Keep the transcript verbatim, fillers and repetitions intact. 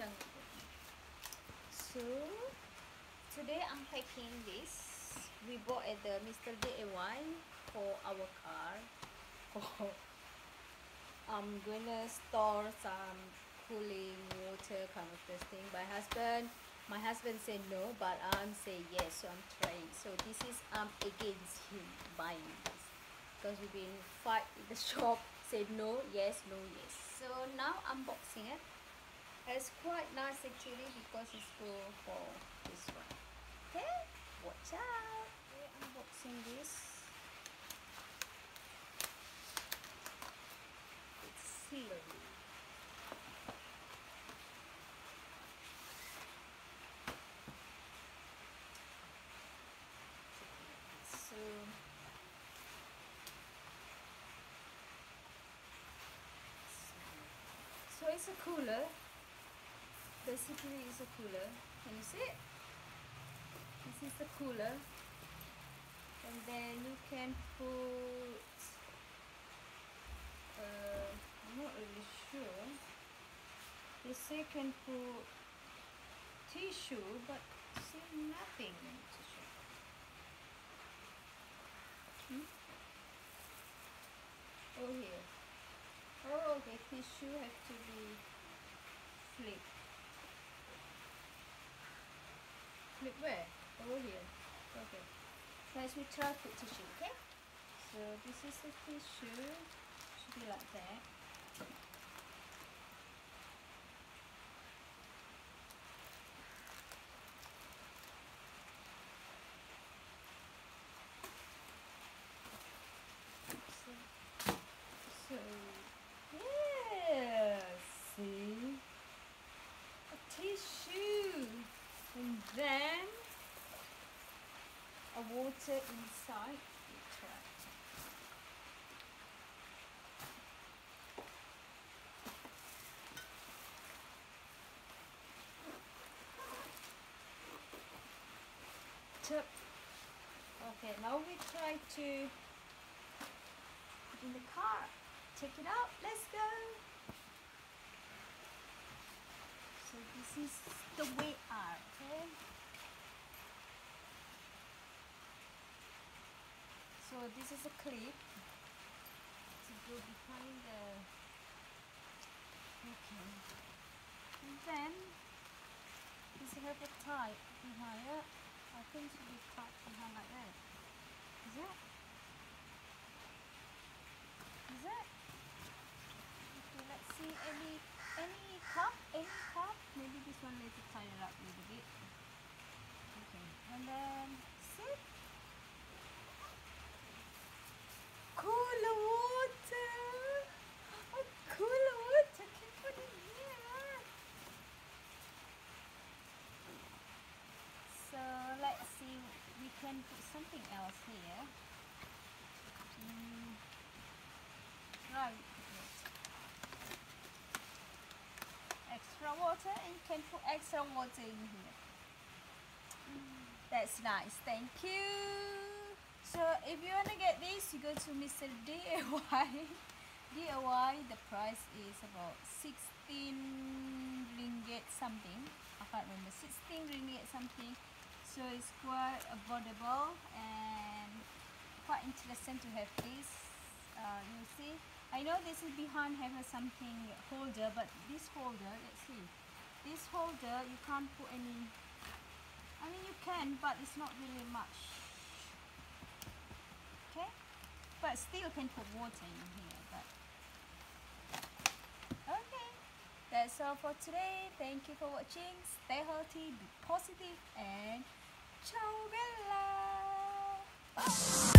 jangan. So today I'm packing this. We bought at the Mister D I Y for our car. Oh, I'm gonna store some cooling water kind of this thing. My husband, my husband said no, but I'm saying yes. So I'm trying. So this is um against him buying this because we've been fight in the shop. Said no, yes, no, yes. So now unboxing it. It's quite nice actually because it's good for this one. Okay, watch out. Okay, unboxing this. It's sealed. So so it's a cooler. Basically it's a cooler. Can you see it? This is the cooler, and then you can put uh, I'm not really sure. They say you can put tissue, but see nothing in tissue. Hmm? Oh, here. Oh, okay. Tissue have to be flipped. Flip where? Over here. Okay. Let's we try put tissue. Okay. So this is the tissue. Should be like that. So, yeah, see, a tissue, and then a water inside. Let's try. Tip. Okay, now we try to put in the car. Check it out. Let's go. So this is the way out. Okay. So this is a clip to go behind the. Okay. And then this have a tie behind it. I think it should be cut behind like that. Is it? Is it? Okay, let's see any any cup, any cup. Maybe this one needs to tie it up a little bit. Okay, and then sit. Cooler water. Oh, cooler water. Can put it here. So let's see. We can put something else here. Mm. Right. Extra water, and you can put extra water in here. Mm, that's nice. Thank you. So if you want to get this, you go to Mister D I Y. D I Y, the price is about sixteen ringgit something. I can't remember. sixteen ringgit something. So it's quite affordable and quite interesting to have this. Uh, you see, I know this is behind have a something holder, but this holder, let's see, this holder you can't put any. I mean you can, but it's not really much. Okay, but still can put water in here. But okay, that's all for today. Thank you for watching. Stay healthy, be positive, and ciao bella.